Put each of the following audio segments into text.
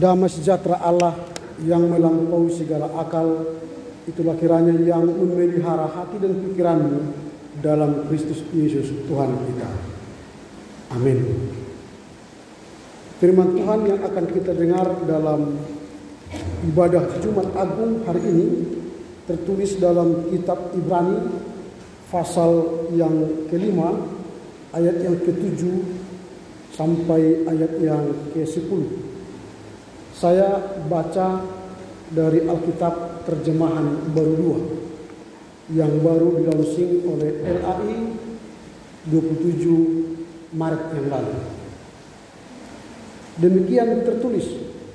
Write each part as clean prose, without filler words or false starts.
Damai sejahtera Allah yang melampaui segala akal, itulah kiranya yang memelihara hati dan pikiranmu dalam Kristus Yesus Tuhan kita. Amin. Firman Tuhan yang akan kita dengar dalam ibadah Jumat Agung hari ini tertulis dalam kitab Ibrani pasal yang kelima, ayat yang ke-7 sampai ayat yang ke-10. Saya baca dari Alkitab terjemahan baru 2 yang baru dilaunching oleh LAI 27 Maret yang lalu. Demikian tertulis,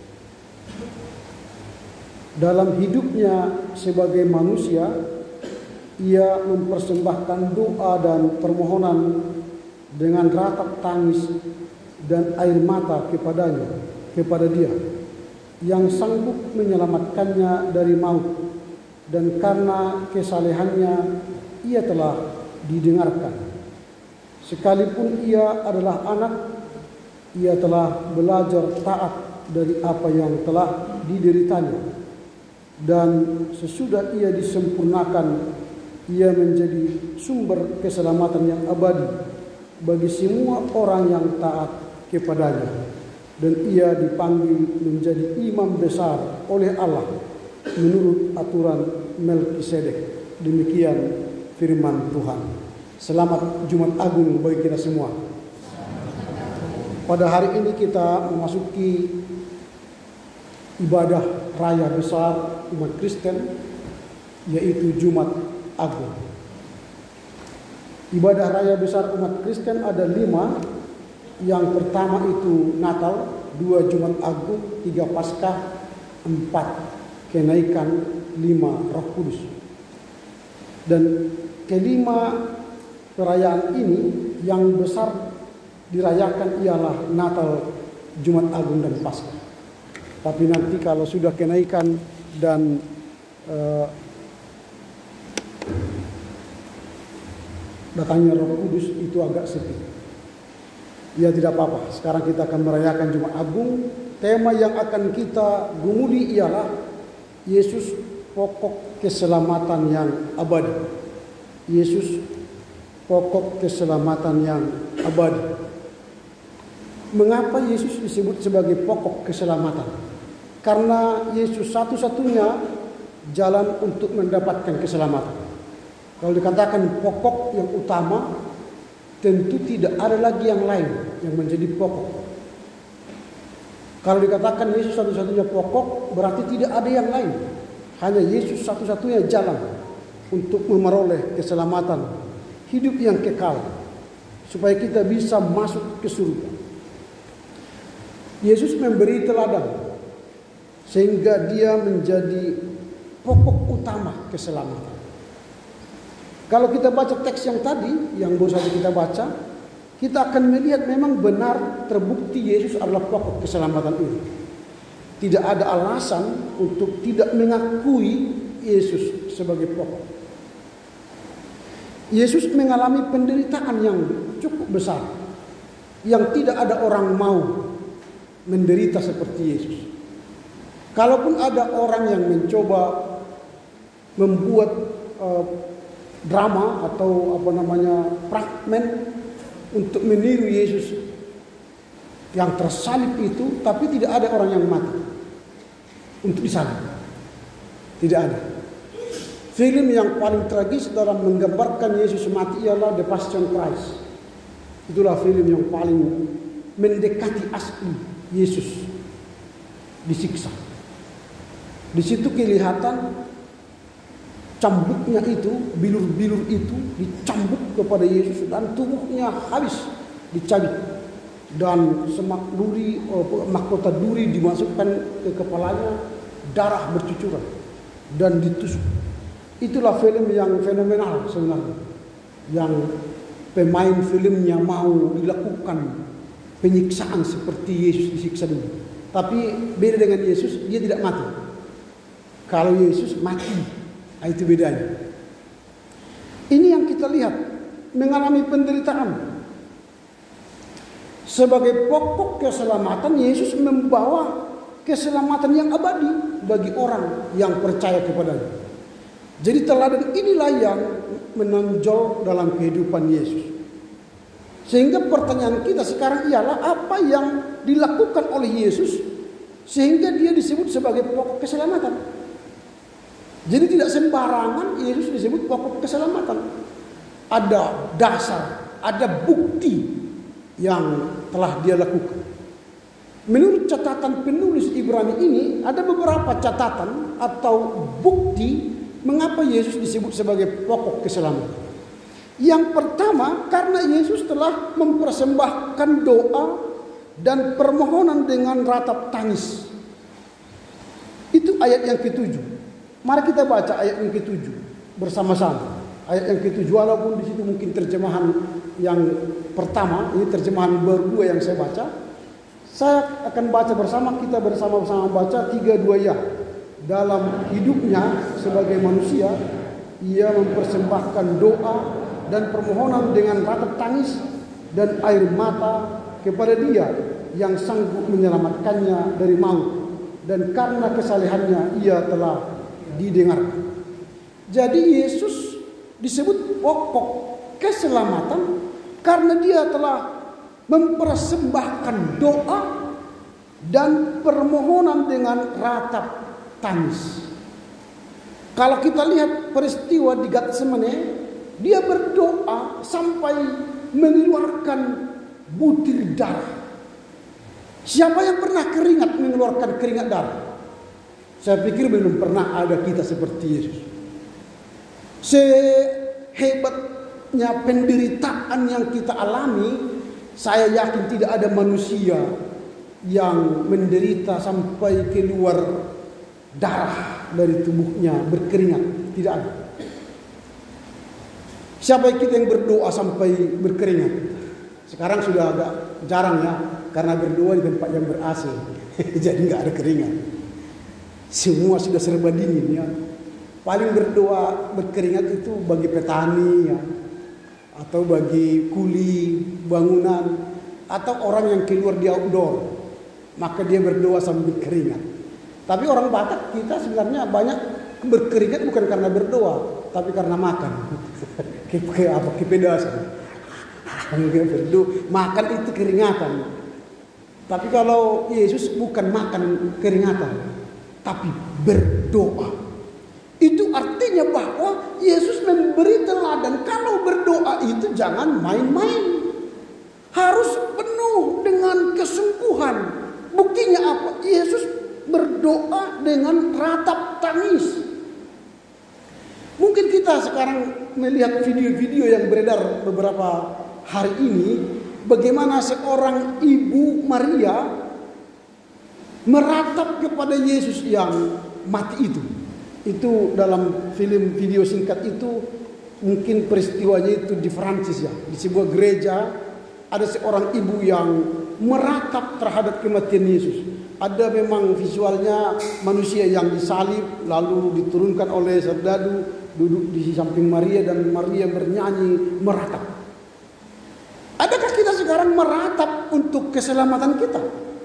dalam hidupnya sebagai manusia, ia mempersembahkan doa dan permohonan dengan ratap tangis dan air mata kepada Dia yang sanggup menyelamatkannya dari maut, dan karena kesalehannya ia telah didengarkan. Sekalipun ia adalah anak, ia telah belajar taat dari apa yang telah dideritanya, dan sesudah ia disempurnakan, ia menjadi sumber keselamatan yang abadi bagi semua orang yang taat kepadanya. Dan ia dipanggil menjadi imam besar oleh Allah menurut aturan Melkisedek. Demikian firman Tuhan. Selamat Jumat Agung bagi kita semua. Pada hari ini kita memasuki ibadah raya besar umat Kristen, yaitu Jumat Agung. Ibadah raya besar umat Kristen ada 5. Yang pertama itu Natal, 2 Jumat Agung, 3 Paskah, 4 kenaikan, 5 Roh Kudus. Dan kelima perayaan ini yang besar dirayakan ialah Natal, Jumat Agung, dan Paskah. Tapi nanti kalau sudah kenaikan dan datangnya Roh Kudus itu agak sepi. Ya tidak apa-apa, sekarang kita akan merayakan Jumat Agung. Tema yang akan kita gumuli ialah Yesus pokok keselamatan yang abadi. Yesus pokok keselamatan yang abadi. Mengapa Yesus disebut sebagai pokok keselamatan? Karena Yesus satu-satunya jalan untuk mendapatkan keselamatan. Kalau dikatakan pokok yang utama, tentu tidak ada lagi yang lain yang menjadi pokok. Kalau dikatakan Yesus satu-satunya pokok, berarti tidak ada yang lain. Hanya Yesus satu-satunya jalan untuk memperoleh keselamatan, hidup yang kekal, supaya kita bisa masuk ke surga. Yesus memberi teladan sehingga dia menjadi pokok utama keselamatan. Kalau kita baca teks yang tadi, yang baru saja kita baca, kita akan melihat memang benar terbukti Yesus adalah pokok keselamatan ini. Tidak ada alasan untuk tidak mengakui Yesus sebagai pokok. Yesus mengalami penderitaan yang cukup besar, yang tidak ada orang mau menderita seperti Yesus. Kalaupun ada orang yang mencoba membuat drama atau fragmen untuk meniru Yesus yang tersalib itu, tapi tidak ada orang yang mati untuk disalib. Tidak ada. Film yang paling tragis dalam menggambarkan Yesus mati ialah The Passion Christ. Itulah film yang paling mendekati asli Yesus disiksa. Di situ kelihatan cambuknya itu, bilur-bilur itu dicambuk kepada Yesus dan tubuhnya habis dicabik, dan semak duri, mahkota duri dimasukkan ke kepalanya, darah bercucuran dan ditusuk. Itulah film yang fenomenal sebenarnya, yang pemain filmnya mau dilakukan penyiksaan seperti Yesus disiksa dulu. Tapi beda dengan Yesus, dia tidak mati. Kalau Yesus mati, itu bedanya. Ini yang kita lihat, mengalami penderitaan. Sebagai pokok keselamatan, Yesus membawa keselamatan yang abadi bagi orang yang percaya kepadanya. Jadi teladan inilah yang menonjol dalam kehidupan Yesus. Sehingga pertanyaan kita sekarang ialah apa yang dilakukan oleh Yesus sehingga dia disebut sebagai pokok keselamatan. Jadi tidak sembarangan Yesus disebut pokok keselamatan. Ada dasar, ada bukti yang telah dia lakukan. Menurut catatan penulis Ibrani ini, ada beberapa catatan atau bukti mengapa Yesus disebut sebagai pokok keselamatan. Yang pertama, karena Yesus telah mempersembahkan doa dan permohonan dengan ratap tangis. Itu ayat yang ke-7. Mari kita baca ayat yang ke-7 bersama-sama. Ayat yang ke-7, walaupun di situ mungkin terjemahan yang pertama, ini terjemahan berdua yang saya baca. Saya akan baca bersama, kita bersama-sama baca 3-2 ya. Dalam hidupnya sebagai manusia, ia mempersembahkan doa dan permohonan dengan ratap tangis dan air mata kepada Dia yang sanggup menyelamatkannya dari maut, dan karena kesalehannya ia telah didengarkan. Jadi Yesus disebut pokok keselamatan karena Dia telah mempersembahkan doa dan permohonan dengan ratap tangis. Kalau kita lihat peristiwa di Getsemane, dia berdoa sampai mengeluarkan butir darah. Siapa yang pernah mengeluarkan keringat darah? Saya pikir belum pernah ada kita seperti Yesus. Sehebatnya penderitaan yang kita alami, saya yakin tidak ada manusia yang menderita sampai keluar darah dari tubuhnya berkeringat. Tidak ada. Siapa kita yang berdoa sampai berkeringat? Sekarang sudah agak jarang ya, karena berdoa di tempat yang ber-AC. Jadi nggak ada keringat. Semua sudah serba dingin ya. Paling berdoa berkeringat itu bagi petani ya, atau bagi kuli bangunan, atau orang yang keluar di outdoor, maka dia berdoa sambil berkeringat. Tapi orang Batak kita sebenarnya banyak berkeringat bukan karena berdoa, tapi karena makan. Kepedasan. Makan itu keringatan. Tapi kalau Yesus bukan makan keringatan, tapi berdoa. Itu artinya bahwa Yesus memberi teladan. Kalau berdoa itu jangan main-main. Harus penuh dengan kesungguhan. Buktinya apa? Yesus berdoa dengan ratap tangis. Mungkin kita sekarang melihat video-video yang beredar beberapa hari ini, bagaimana seorang ibu Maria meratap kepada Yesus yang mati itu. Itu dalam film video singkat itu, mungkin peristiwanya itu di Prancis ya, di sebuah gereja ada seorang ibu yang meratap terhadap kematian Yesus. Ada memang visualnya manusia yang disalib lalu diturunkan oleh serdadu duduk di samping Maria dan Maria bernyanyi meratap. Adakah kita sekarang meratap untuk keselamatan kita?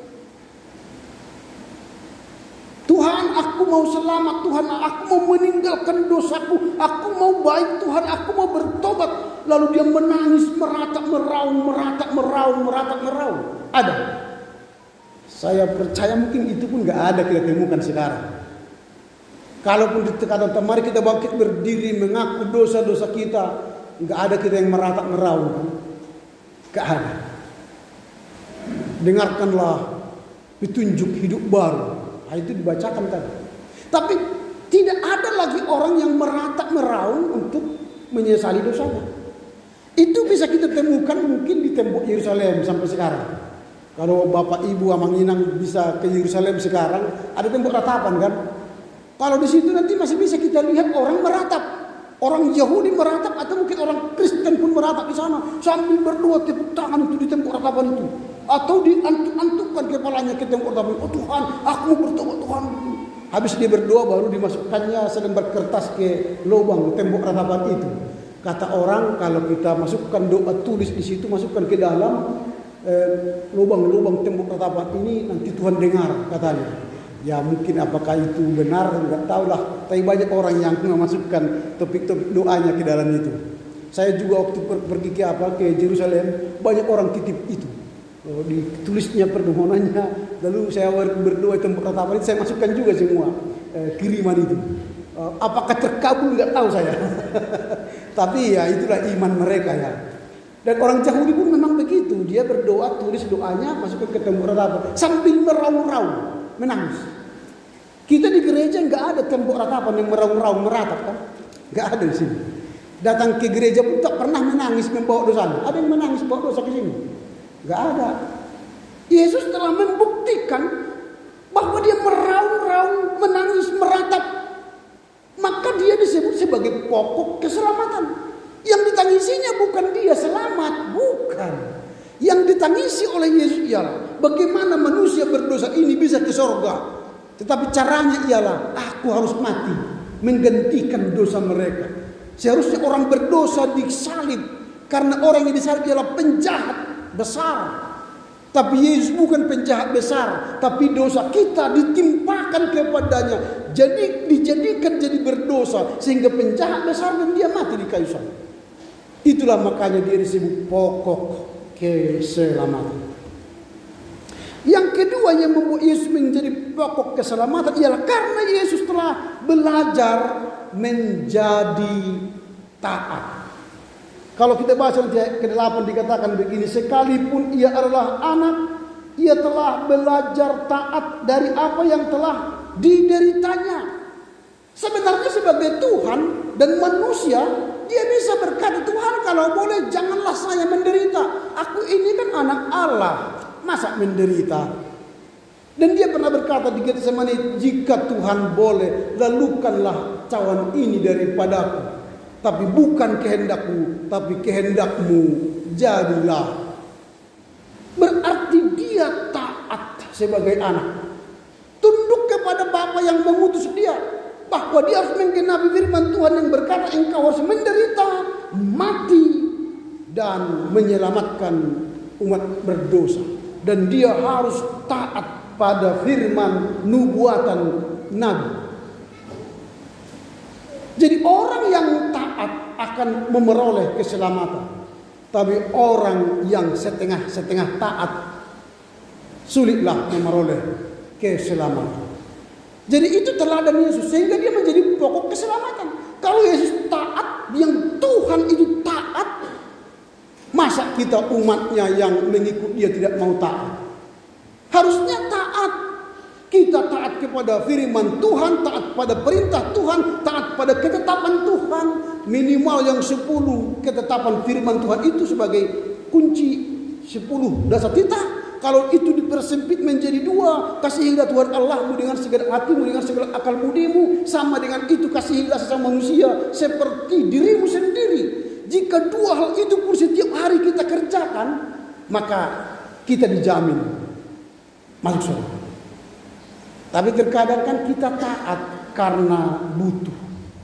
Tuhan, aku mau selamat. Tuhan, aku mau meninggalkan dosaku. Aku mau baik. Tuhan, aku mau bertobat. Lalu dia menangis, meratap, meraung, meratap, meraung, meratap, meraung. Ada. Saya percaya mungkin itu pun gak ada kita temukan sekarang. Kalaupun ditekan, mari kita bangkit berdiri mengaku dosa-dosa kita, gak ada kita yang meratap, meraung kan? Gak ada. Dengarkanlah petunjuk hidup baru. Nah, itu dibacakan tadi. Tapi tidak ada lagi orang yang meratap, meraung untuk menyesali dosanya. Itu bisa kita temukan mungkin di tembok Yerusalem sampai sekarang. Kalau Bapak Ibu Amanginang bisa ke Yerusalem sekarang, ada tembok ratapan kan? Kalau di situ nanti masih bisa kita lihat orang meratap. Orang Yahudi meratap atau mungkin orang Kristen pun meratap di sana sambil berdoa, tepuk tangan itu di tembok ratapan itu. Atau diantuk-antukkan kepalanya ke tembok ratapan. Oh Tuhan, aku mau bertobat Tuhan. Habis dia berdoa baru dimasukkannya selembar kertas ke lubang tembok ratapan itu. Kata orang kalau kita masukkan doa tulis di situ, masukkan ke dalam lubang-lubang tembok ratapan ini, nanti Tuhan dengar katanya. Ya mungkin apakah itu benar, nggak tahu lah. Tapi banyak orang yang memasukkan topik-topik doanya ke dalam itu. Saya juga waktu pergi ke Yerusalem, banyak orang titip itu. Ditulisnya permohonannya, lalu saya berdoa di tempat ratapan itu, saya masukkan juga semua kiriman itu. Apakah terkabul nggak tahu saya. Tapi ya itulah iman mereka ya. Dan orang Yahudi pun memang begitu. Dia berdoa, tulis doanya, masukkan ke tempat ratapan sambil meraung-raung, menangis. Kita di gereja nggak ada tembok ratapan yang meraung-raung meratap kan? Nggak ada di sini. Datang ke gereja pun tak pernah menangis membawa dosanya. Ada yang menangis bawa dosa ke sini? Nggak ada. Yesus telah membuktikan bahwa dia meraung-raung, menangis, meratap. Maka dia disebut sebagai pokok keselamatan. Yang ditangisinya bukan dia selamat, bukan. Yang ditangisi oleh Yesus ialah bagaimana manusia berdosa ini bisa ke sorga. Tetapi caranya ialah aku harus mati menggantikan dosa mereka. Seharusnya orang berdosa disalib karena orang yang disalib ialah penjahat besar. Tapi Yesus bukan penjahat besar, tapi dosa kita ditimpakan kepadanya. Jadi dijadikan jadi berdosa sehingga penjahat besar dan dia mati di kayu salib. Itulah makanya dia disebut pokok keselamatan. Yang kedua yang membuat Yesus menjadi pokok keselamatan ialah karena Yesus telah belajar menjadi taat. Kalau kita baca ayat ke-8 dikatakan begini, sekalipun ia adalah anak, ia telah belajar taat dari apa yang telah dideritanya. Sebenarnya sebagai Tuhan dan manusia, dia bisa berkata, Tuhan kalau boleh janganlah saya menderita. Aku ini kan anak Allah, masa menderita? Dan dia pernah berkata di Getsemani, jika Tuhan boleh, lalukanlah cawan ini daripadaku. Tapi bukan kehendakku, tapi kehendakmu jadilah. Berarti dia taat sebagai anak. Tunduk kepada Bapa yang mengutus dia. Bahwa dia harus menggenapi firman Tuhan yang berkata, engkau harus menderita, mati, dan menyelamatkan umat berdosa. Dan dia harus taat pada firman nubuatan Nabi. Jadi orang yang taat akan memperoleh keselamatan. Tapi orang yang setengah-setengah taat sulitlah memperoleh keselamatan. Jadi itu teladan Yesus sehingga dia menjadi pokok keselamatan. Kalau Yesus taat, yang Tuhan itu taat, masa kita umatnya yang mengikut dia tidak mau taat? Harusnya taat. Kita taat kepada firman Tuhan, taat pada perintah Tuhan, taat pada ketetapan Tuhan. Minimal yang 10 ketetapan firman Tuhan itu sebagai kunci 10 dasar titah. Kalau itu dipersempit menjadi 2, kasihilah Tuhan Allahmu dengan segala hatimu, dengan segala akal budimu. Sama dengan itu kasihilah sesama manusia seperti dirimu sendiri. Jika 2 hal itu pun setiap hari kita kerjakan, maka kita dijamin masuk surga. Tapi terkadang kan kita taat karena butuh.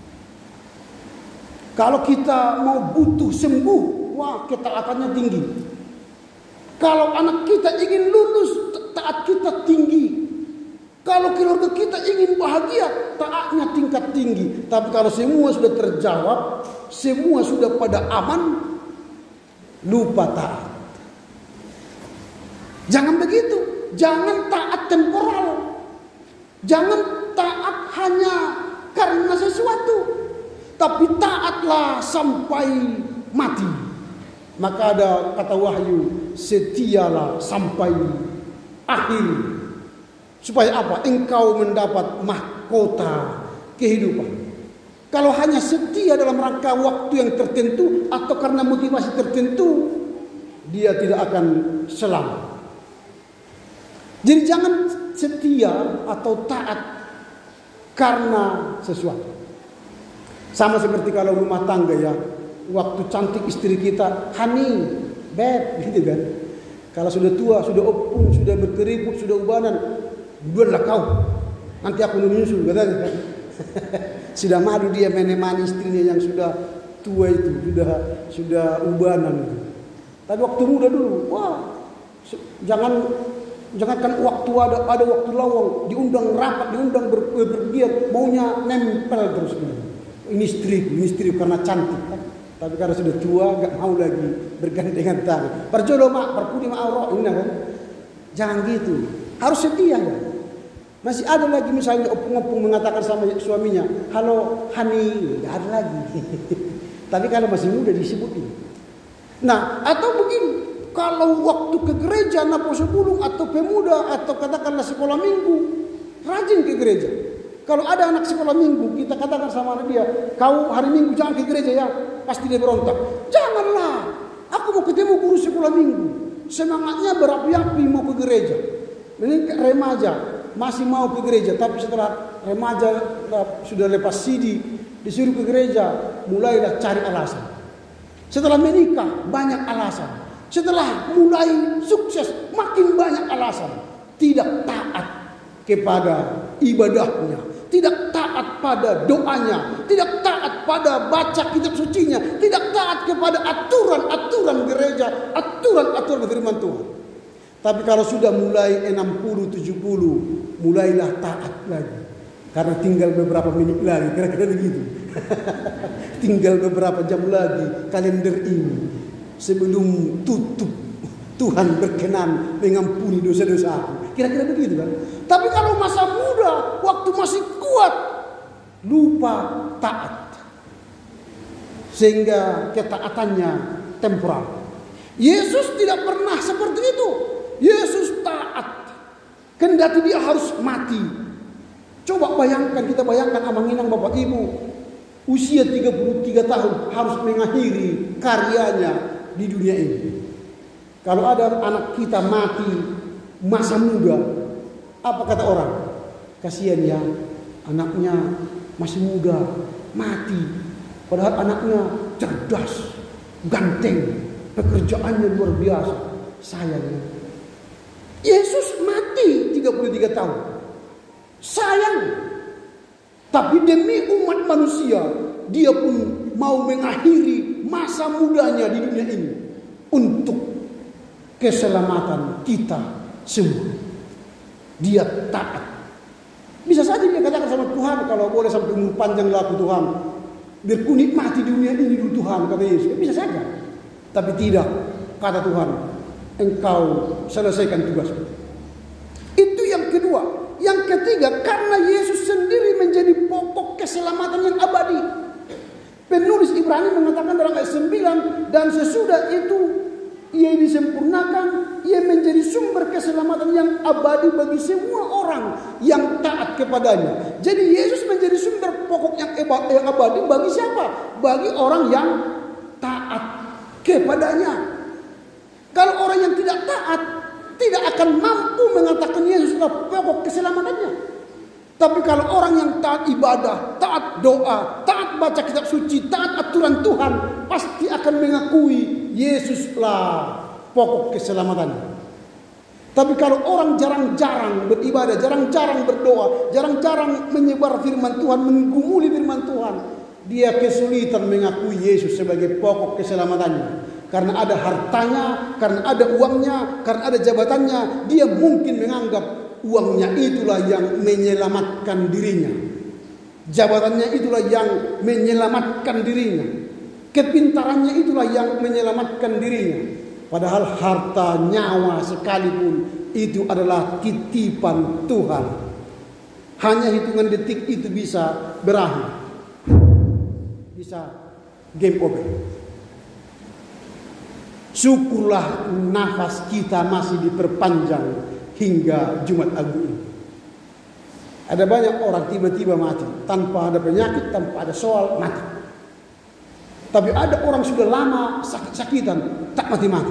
Kalau kita mau butuh sembuh, wah ketaatannya tinggi. Kalau anak kita ingin lulus, taat kita tinggi. Kalau keluarga kita ingin bahagia, taatnya tingkat tinggi. Tapi kalau semua sudah terjawab, semua sudah pada aman, lupa taat. Jangan begitu. Jangan taat temporal. Jangan taat hanya karena sesuatu, tapi taatlah sampai mati. Maka ada kata Wahyu, setialah sampai akhir. Supaya apa? Engkau mendapat mahkota kehidupan. Kalau hanya setia dalam rangka waktu yang tertentu atau karena motivasi tertentu, dia tidak akan selamat. Jadi jangan setia atau taat karena sesuatu. Sama seperti kalau rumah tangga ya, waktu cantik istri kita, honey, babe, gitu kan. Kalau sudah tua, sudah opung, sudah berkeriput, sudah ubanan, duluanlah kau, nanti aku menyusul, katanya kan. Sudah madu dia menemani istrinya yang sudah tua itu, sudah ubanan. Tapi waktu muda dulu, wah, jangan Jangankan waktu ada waktu lowong, diundang rapat, diundang berpergian, maunya nempel terus. Ini istri karena cantik kan. Tapi karena sudah tua gak mau lagi bergandengan tangan. Berjodoh mak, berpudi mak aurok ini kan. Jangan gitu. Harus setia ya. Masih ada lagi misalnya opung-opung mengatakan sama suaminya, halo honey, gak ada lagi. Tapi kalau masih muda disebutin. Nah, atau begini, kalau waktu ke gereja napo sebelum atau pemuda atau katakanlah sekolah minggu, rajin ke gereja. Kalau ada anak sekolah minggu, kita katakan sama dia, kau hari minggu jangan ke gereja ya, pasti dia berontak. Janganlah, aku mau ketemu guru sekolah minggu. Semangatnya berapi-api mau ke gereja. Ini remaja masih mau ke gereja, tapi setelah remaja sudah lepas CD, disuruh ke gereja, mulailah cari alasan. Setelah menikah banyak alasan. Setelah mulai sukses makin banyak alasan. Tidak taat kepada ibadahnya, tidak taat pada doanya, tidak taat pada baca kitab sucinya, tidak taat kepada aturan-aturan gereja, aturan-aturan firman Tuhan. Tapi kalau sudah mulai 60-70, mulailah taat lagi. Karena tinggal beberapa menit lagi, kira-kira begitu. Tinggal beberapa jam lagi kalender ini sebelum tutup, Tuhan berkenan mengampuni dosa-dosa aku. Kira-kira begitu kan. Tapi kalau masa muda, waktu masih kuat, lupa taat. Sehingga ketaatannya temporal. Yesus tidak pernah seperti itu. Yesus taat. Kendati dia harus mati. Coba bayangkan, kita bayangkan amanginang Bapak Ibu. Usia 33 tahun harus mengakhiri karyanya di dunia ini. Kalau ada anak kita mati masa muda, apa kata orang? Kasihan ya, anaknya masih muda, mati. Padahal anaknya cerdas, ganteng, pekerjaannya luar biasa. Sayang. Yesus mati 33 tahun. Sayang. Tapi demi umat manusia, dia pun mau mengakhiri masa mudanya di dunia ini untuk keselamatan kita semua. Dia taat. Bisa saja dia katakan sama Tuhan, kalau boleh sampai umur panjang laku Tuhan, biar ku nikmati dunia ini dulu Tuhan, kata Yesus. Bisa saja. Tapi tidak, kata Tuhan, engkau selesaikan tugasmu. Itu yang kedua. Yang ketiga, karena Yesus sendiri menjadi pokok keselamatan yang abadi. Penulis Ibrani mengatakan dalam ayat 9, dan sesudah itu ia disempurnakan, ia menjadi sumber keselamatan yang abadi bagi semua orang yang taat kepadanya. Jadi Yesus menjadi sumber pokok yang abadi bagi siapa? Bagi orang yang taat kepadanya. Kalau orang yang tidak taat, tidak akan mampu mengatakan Yesus adalah pokok keselamatannya. Tapi kalau orang yang taat ibadah, taat doa, taat baca kitab suci, taat aturan Tuhan, pasti akan mengakui Yesuslah pokok keselamatannya. Tapi kalau orang jarang-jarang beribadah, jarang-jarang berdoa, jarang-jarang menyebar firman Tuhan, menggumuli firman Tuhan, dia kesulitan mengakui Yesus sebagai pokok keselamatannya. Karena ada hartanya, karena ada uangnya, karena ada jabatannya, dia mungkin menganggap uangnya itulah yang menyelamatkan dirinya. Jabatannya itulah yang menyelamatkan dirinya. Kepintarannya itulah yang menyelamatkan dirinya. Padahal harta, nyawa sekalipun itu adalah titipan Tuhan. Hanya hitungan detik itu bisa berakhir. Bisa game over. Syukurlah nafas kita masih diperpanjang hingga Jumat Agung ini. Ada banyak orang tiba-tiba mati tanpa ada penyakit, tanpa ada soal, mati. Tapi ada orang sudah lama sakit-sakitan, tak mati-mati.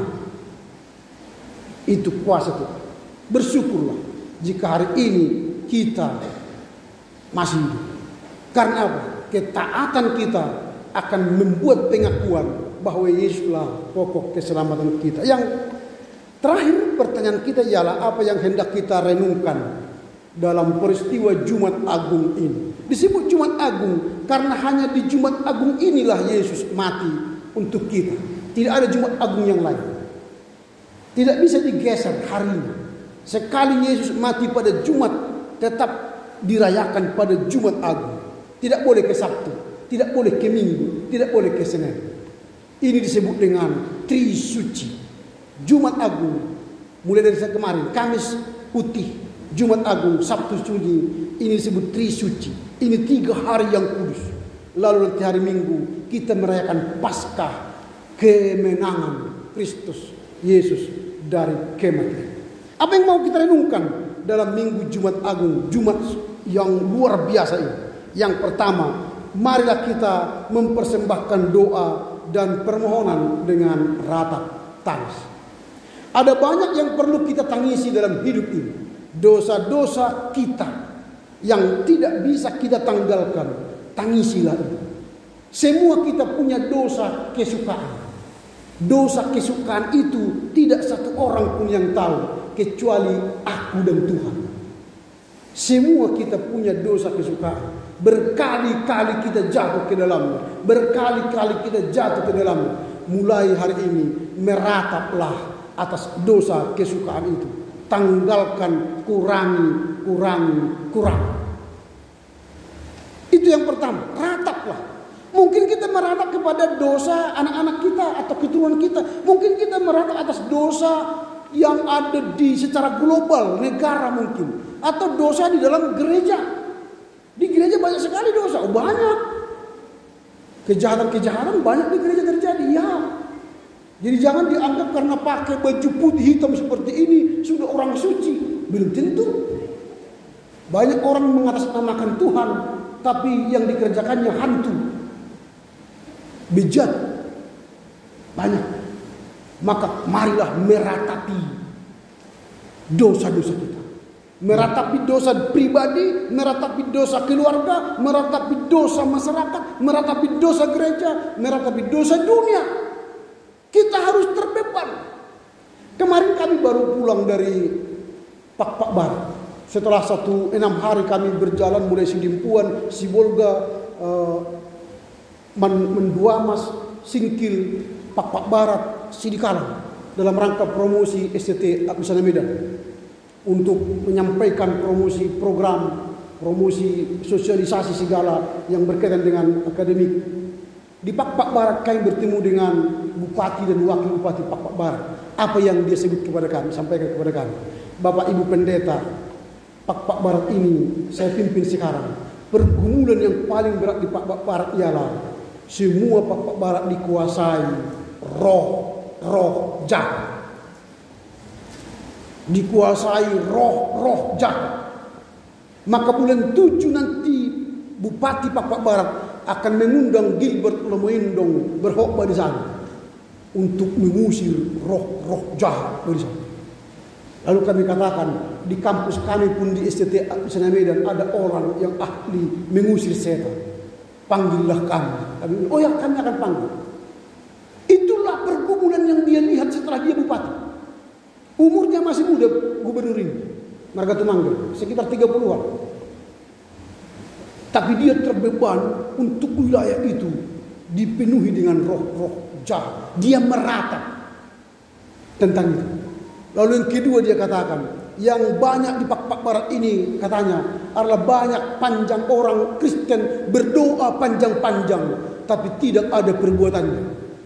Itu kuasa Tuhan. Bersyukurlah jika hari ini kita masih hidup. Karena apa? Ketaatan kita akan membuat pengakuan bahwa Yesuslah pokok keselamatan kita. Yang terakhir pertanyaan kita ialah apa yang hendak kita renungkan dalam peristiwa Jumat Agung ini. Disebut Jumat Agung karena hanya di Jumat Agung inilah Yesus mati untuk kita. Tidak ada Jumat Agung yang lain. Tidak bisa digeser harinya. Sekali Yesus mati pada Jumat, tetap dirayakan pada Jumat Agung. Tidak boleh ke Sabtu, tidak boleh ke Minggu, tidak boleh ke Senin. Ini disebut dengan Trisuci. Jumat Agung, mulai dari saat kemarin, Kamis Putih, Jumat Agung, Sabtu Suci, ini disebut Trisuci. Ini 3 hari yang kudus. Lalu nanti hari Minggu kita merayakan Paskah, kemenangan Kristus Yesus dari kematian. Apa yang mau kita renungkan dalam Minggu Jumat Agung, Jumat yang luar biasa ini? Yang pertama, marilah kita mempersembahkan doa dan permohonan dengan ratap tangis. Ada banyak yang perlu kita tangisi dalam hidup ini. Dosa-dosa kita yang tidak bisa kita tanggalkan, tangisilah itu. Semua kita punya dosa kesukaan. Dosa kesukaan itu tidak satu orang pun yang tahu kecuali aku dan Tuhan. Semua kita punya dosa kesukaan. Berkali-kali kita jatuh ke dalamnya. Berkali-kali kita jatuh ke dalamnya. Mulai hari ini merataplah atas dosa kesukaan itu. Tanggalkan, kurangi. Itu yang pertama, rataplah. Mungkin kita meratap kepada dosa anak-anak kita atau keturunan kita. Mungkin kita meratap atas dosa yang ada di secara global, negara mungkin. Atau dosa di dalam gereja. Di gereja banyak sekali dosa, banyak. Kejahatan-kejahatan banyak di gereja terjadi, ya. Jadi jangan dianggap karena pakai baju putih hitam seperti ini sudah orang suci. Belum tentu. Banyak orang mengatasnamakan Tuhan, tapi yang dikerjakannya hantu, bejat, banyak. Maka marilah meratapi dosa-dosa kita. Meratapi dosa pribadi, meratapi dosa keluarga, meratapi dosa masyarakat, meratapi dosa gereja, meratapi dosa dunia. Kita harus terbeban. Kemarin kami baru pulang dari Pak Barat. Setelah 6 hari kami berjalan mulai Sidimpuan, Sibolga, Menduamas, Singkil, Pak Barat, Sidikalang dalam rangka promosi STT Abdusana Medan untuk menyampaikan promosi program, promosi sosialisasi segala yang berkaitan dengan akademik. Di Pak Barat kami bertemu dengan Bupati dan Wakil Bupati Pak Barat. Apa yang dia sebut kepada kami, sampaikan kepada kami. Bapak Ibu Pendeta, Pak Barat ini saya pimpin sekarang. Pergumulan yang paling berat di Pak Barat ialah semua Pak Barat dikuasai roh jahat. Dikuasai roh jahat. Maka bulan 7 nanti Bupati Pak Barat akan mengundang Gilbert Lemoindong berkhotbah di sana untuk mengusir roh jahat dari sana. Lalu kami katakan di kampus kami pun di STT Abdusana Medan ada orang yang ahli mengusir setan. Panggillah kami. Oh ya, kami akan panggil. Itulah pergumulan yang dia lihat setelah dia bupati. Umurnya masih muda gubernur ini, Margatumangga, sekitar 30-an. Tapi dia terbeban untuk wilayah itu dipenuhi dengan roh jahat. Dia meratap tentang itu. Lalu yang kedua dia katakan, yang banyak di Pak Barat ini katanya adalah banyak panjang orang Kristen berdoa panjang-panjang, tapi tidak ada perbuatannya.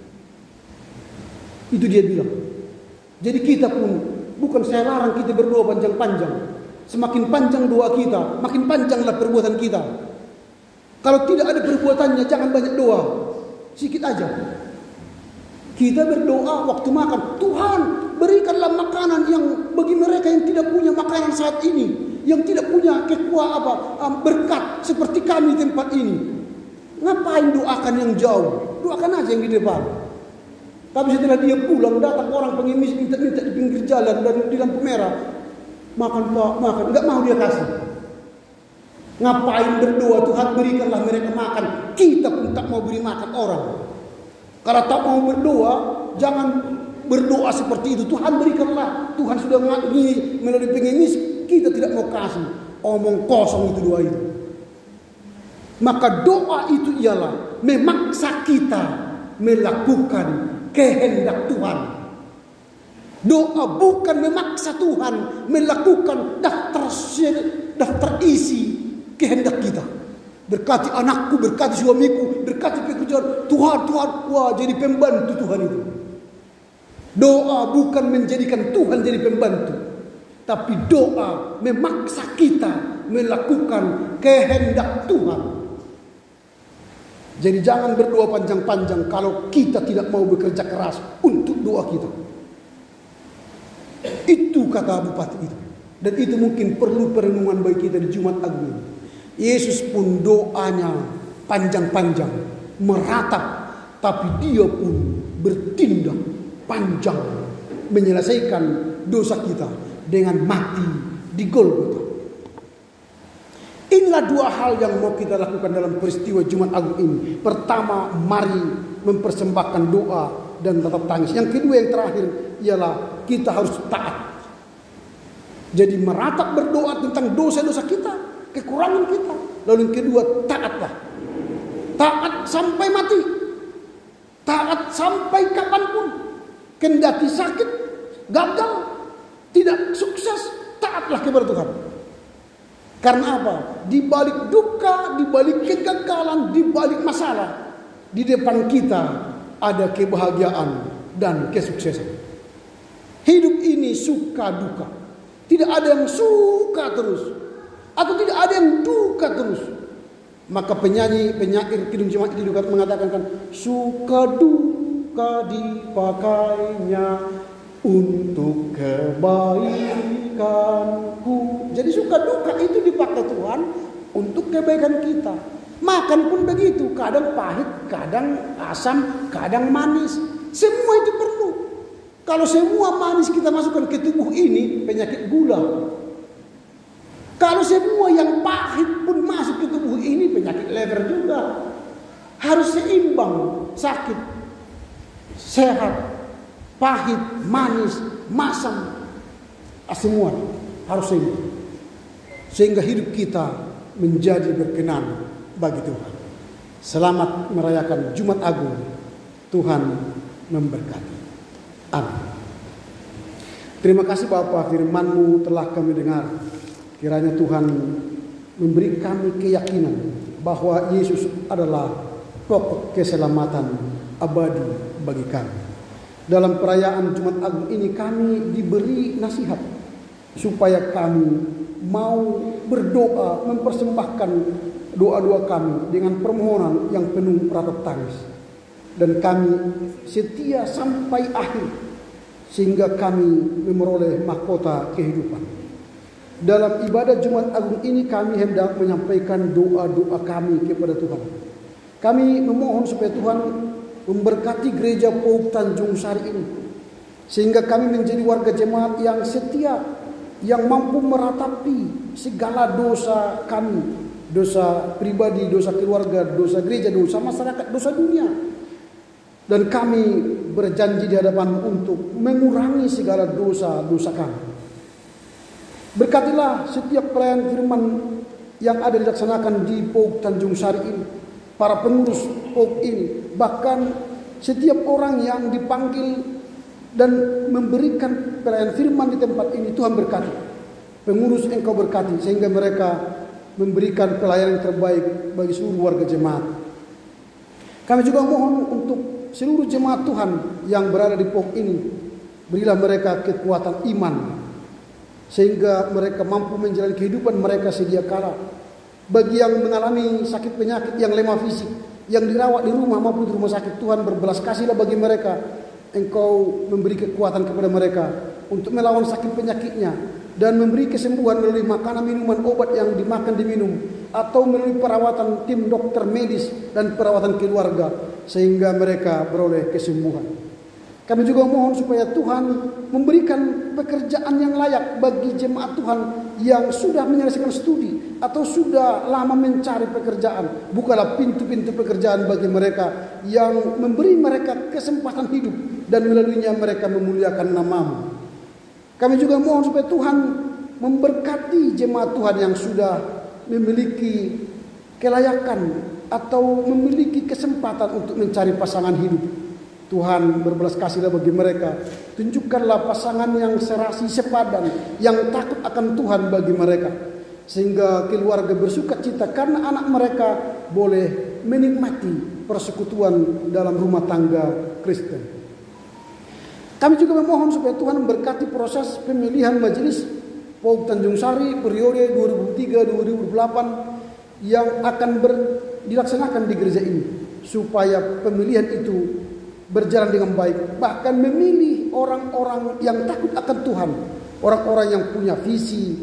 Itu dia bilang. Jadi kita pun, bukan saya larang kita berdoa panjang-panjang. Semakin panjang doa kita, makin panjanglah perbuatan kita. Kalau tidak ada perbuatannya, jangan banyak doa. Sedikit aja. Kita berdoa waktu makan, Tuhan berikanlah makanan yang bagi mereka yang tidak punya makanan saat ini, yang tidak punya berkat seperti kami di tempat ini. Ngapain doakan yang jauh? Doakan aja yang di depan. Tapi setelah dia pulang, datang orang pengemis minta-minta di pinggir jalan dan di lampu merah. Makan Pak, makan. Enggak mau dia kasih. Ngapain berdoa, Tuhan berikanlah mereka makan. Kita pun tak mau beri makan orang. Kalau tak mau berdoa, jangan berdoa seperti itu. Tuhan berikanlah. Tuhan sudah ngini melalui pengemis, kita tidak mau kasih. Omong kosong itu doa itu. Maka doa itu ialah memaksa kita melakukan kehendak Tuhan. Doa bukan memaksa Tuhan melakukan daftar isi kehendak kita. Berkati anakku, berkati suamiku, berkati pekerjaan. Tuhan, wah jadi pembantu Tuhan itu. Doa bukan menjadikan Tuhan jadi pembantu, tapi doa memaksa kita melakukan kehendak Tuhan. Jadi jangan berdoa panjang-panjang kalau kita tidak mau bekerja keras untuk doa kita. Itu kata bupati itu. Dan itu mungkin perlu perenungan bagi kita di Jumat Agung. Yesus pun doanya panjang-panjang, meratap, tapi dia pun bertindak panjang menyelesaikan dosa kita dengan mati di Golgota. Inilah dua hal yang mau kita lakukan dalam peristiwa Jumat Agung ini. Pertama, mari mempersembahkan doa dan tetap tangis. Yang kedua, yang terakhir ialah kita harus taat. Jadi meratap berdoa tentang dosa-dosa kita, kekurangan kita. Lalu yang kedua, taatlah. Taat sampai mati. Taat sampai kapanpun. Kendati sakit, gagal, tidak sukses, taatlah kepada Tuhan. Karena apa? Di balik duka, di balik kegagalan, di balik masalah, di depan kita ada kebahagiaan dan kesuksesan. Hidup ini suka duka. Tidak ada yang suka terus, atau tidak ada yang duka terus. Maka penyair Kidung Jemaat itu juga mengatakan kan, suka duka dipakainya untuk kebaikanku. Jadi suka duka itu dipakai Tuhan untuk kebaikan kita. Makan pun begitu, kadang pahit, kadang asam, kadang manis. Semua itu perlu. Kalau semua manis kita masukkan ke tubuh ini, penyakit gula. Kalau semua yang pahit pun masuk ke tubuh ini, penyakit lever juga. Harus seimbang, sakit, sehat, pahit, manis, masam, semua harus seimbang. Sehingga hidup kita menjadi berkenan bagi Tuhan. Selamat merayakan Jumat Agung. Tuhan memberkati. Amin. Terima kasih Bapa, firman-Mu telah kami dengar. Kiranya Tuhan memberi kami keyakinan bahwa Yesus adalah pokok keselamatan abadi bagi kami. Dalam perayaan Jumat Agung ini kami diberi nasihat supaya kami mau berdoa, mempersembahkan doa-doa kami dengan permohonan yang penuh ratap tangis. Dan kami setia sampai akhir sehingga kami memperoleh mahkota kehidupan. Dalam ibadah Jumat Agung ini kami hendak menyampaikan doa-doa kami kepada Tuhan. Kami memohon supaya Tuhan memberkati gereja Pauk Tanjung Sari ini, sehingga kami menjadi warga jemaat yang setia, yang mampu meratapi segala dosa kami, dosa pribadi, dosa keluarga, dosa gereja, dosa masyarakat, dosa dunia. Dan kami berjanji di hadapan untuk mengurangi segala dosa-dosa kami. Berkatilah setiap pelayan firman yang ada dilaksanakan di Pauk Tanjung Sari ini, para pengurus Pauk ini, bahkan setiap orang yang dipanggil dan memberikan pelayan firman di tempat ini. Tuhan berkati. Pengurus Engkau berkati sehingga mereka memberikan pelayanan terbaik bagi seluruh warga jemaat. Kami juga mohon untuk seluruh jemaat Tuhan yang berada di Pauk ini, berilah mereka kekuatan iman sehingga mereka mampu menjalani kehidupan mereka sedia kala. Bagi yang mengalami sakit penyakit, yang lemah fisik, yang dirawat di rumah maupun di rumah sakit, Tuhan berbelas kasihlah bagi mereka. Engkau memberi kekuatan kepada mereka untuk melawan sakit penyakitnya dan memberi kesembuhan melalui makanan, minuman, obat yang dimakan, diminum, atau melalui perawatan tim dokter medis dan perawatan keluarga sehingga mereka beroleh kesembuhan. Kami juga mohon supaya Tuhan memberikan pekerjaan yang layak bagi jemaat Tuhan yang sudah menyelesaikan studi atau sudah lama mencari pekerjaan. Bukalah pintu-pintu pekerjaan bagi mereka yang memberi mereka kesempatan hidup dan melaluinya mereka memuliakan nama-Mu. Kami juga mohon supaya Tuhan memberkati jemaat Tuhan yang sudah memiliki kelayakan atau memiliki kesempatan untuk mencari pasangan hidup. Tuhan berbelas kasihlah bagi mereka. Tunjukkanlah pasangan yang serasi sepadan, yang takut akan Tuhan bagi mereka. Sehingga keluarga bersuka cita karena anak mereka boleh menikmati persekutuan dalam rumah tangga Kristen. Kami juga memohon supaya Tuhan memberkati proses pemilihan majelis POUK Tanjung Sari periode 2003-2008 yang akan dilaksanakan di gereja ini. Supaya pemilihan itu berjalan dengan baik, bahkan memilih orang-orang yang takut akan Tuhan, orang-orang yang punya visi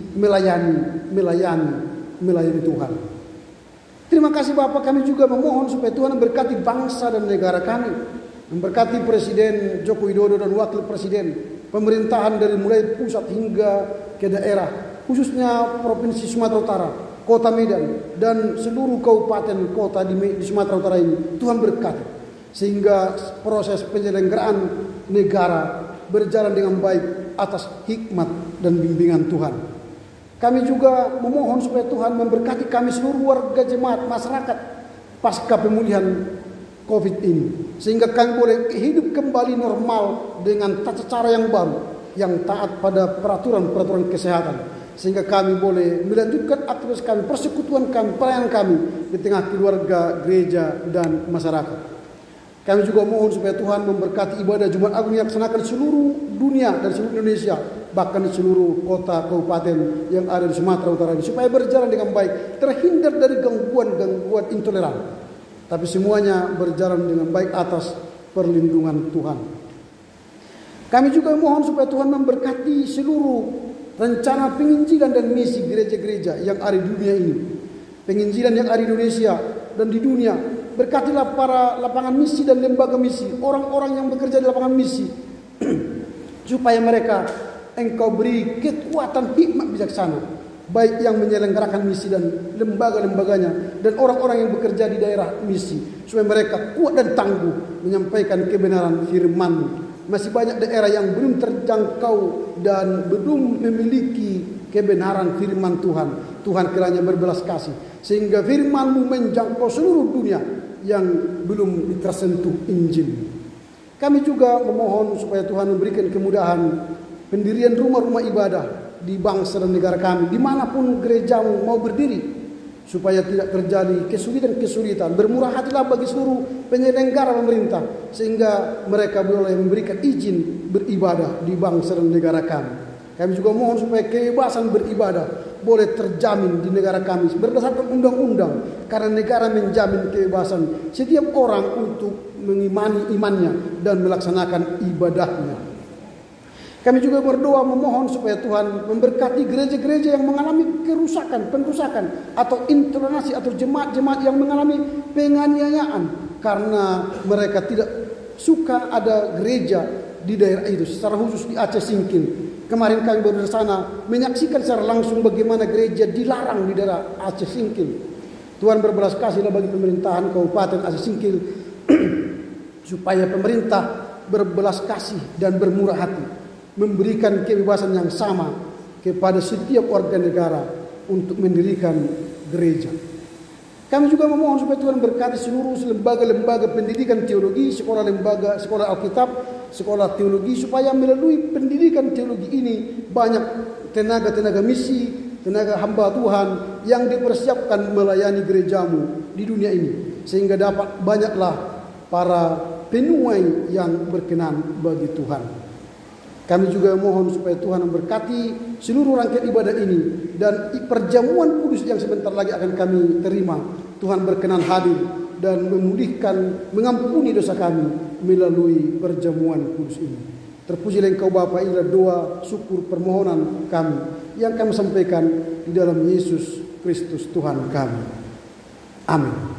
melayani Tuhan. Terima kasih Bapak, kami juga memohon supaya Tuhan memberkati bangsa dan negara kami, memberkati Presiden Joko Widodo dan Wakil Presiden, pemerintahan dari mulai pusat hingga ke daerah, khususnya Provinsi Sumatera Utara, Kota Medan, dan seluruh kabupaten kota di Sumatera Utara ini. Tuhan berkati sehingga proses penyelenggaraan negara berjalan dengan baik atas hikmat dan bimbingan Tuhan. Kami juga memohon supaya Tuhan memberkati kami seluruh warga jemaat masyarakat pasca pemulihan COVID ini, sehingga kami boleh hidup kembali normal dengan tata cara yang baru, yang taat pada peraturan-peraturan kesehatan, sehingga kami boleh melanjutkan aktivitas kami, persekutuan kami, pelayanan kami di tengah keluarga, gereja, dan masyarakat. Kami juga mohon supaya Tuhan memberkati ibadah Jumat Agung yang dilaksanakan di seluruh dunia dan seluruh Indonesia, bahkan di seluruh kota kabupaten yang ada di Sumatera Utara ini, supaya berjalan dengan baik, terhindar dari gangguan-gangguan intoleran, tapi semuanya berjalan dengan baik atas perlindungan Tuhan. Kami juga mohon supaya Tuhan memberkati seluruh rencana penginjilan dan misi gereja-gereja yang ada di dunia ini, penginjilan yang ada di Indonesia dan di dunia. Berkatilah para lapangan misi dan lembaga misi, orang-orang yang bekerja di lapangan misi, supaya mereka Engkau beri kekuatan hikmat bijaksana, baik yang menyelenggarakan misi dan lembaga-lembaganya, dan orang-orang yang bekerja di daerah misi, supaya mereka kuat dan tangguh menyampaikan kebenaran firman. Masih banyak daerah yang belum terjangkau dan belum memiliki kebenaran firman Tuhan. Tuhan kiranya berbelas kasih, sehingga firman-Mu menjangkau seluruh dunia yang belum tersentuh Injil. Kami juga memohon supaya Tuhan memberikan kemudahan pendirian rumah-rumah ibadah di bangsa dan negara kami, dimanapun gerejamu mau berdiri, supaya tidak terjadi kesulitan-kesulitan. Bermurah hatilah bagi seluruh penyelenggara pemerintah, sehingga mereka boleh memberikan izin beribadah di bangsa dan negara kami. Kami juga mohon supaya kebebasan beribadah boleh terjamin di negara kami berdasarkan undang-undang, karena negara menjamin kebebasan setiap orang untuk mengimani imannya dan melaksanakan ibadahnya. Kami juga berdoa memohon supaya Tuhan memberkati gereja-gereja yang mengalami pengerusakan atau intoleransi, atau jemaat-jemaat yang mengalami penganiayaan karena mereka tidak suka ada gereja di daerah itu, secara khusus di Aceh Singkil. Kemarin kami baru di sana menyaksikan secara langsung bagaimana gereja dilarang di daerah Aceh Singkil. Tuhan berbelas kasihlah bagi pemerintahan Kabupaten Aceh Singkil supaya pemerintah berbelas kasih dan bermurah hati, memberikan kebebasan yang sama kepada setiap warga negara untuk mendirikan gereja. Kami juga memohon supaya Tuhan berkati seluruh lembaga-lembaga pendidikan teologi, sekolah Alkitab, sekolah teologi, supaya melalui pendidikan teologi ini banyak tenaga-tenaga misi, tenaga hamba Tuhan yang dipersiapkan melayani gerejamu di dunia ini, sehingga dapat banyaklah para penuai yang berkenan bagi Tuhan. Kami juga mohon supaya Tuhan memberkati seluruh rangkaian ibadah ini dan perjamuan kudus yang sebentar lagi akan kami terima. Tuhan berkenan hadir dan memulihkan, mengampuni dosa kami melalui perjamuan kudus ini. Terpujilah Engkau Bapa, inilah doa, syukur, permohonan kami yang kami sampaikan di dalam Yesus Kristus Tuhan kami. Amin.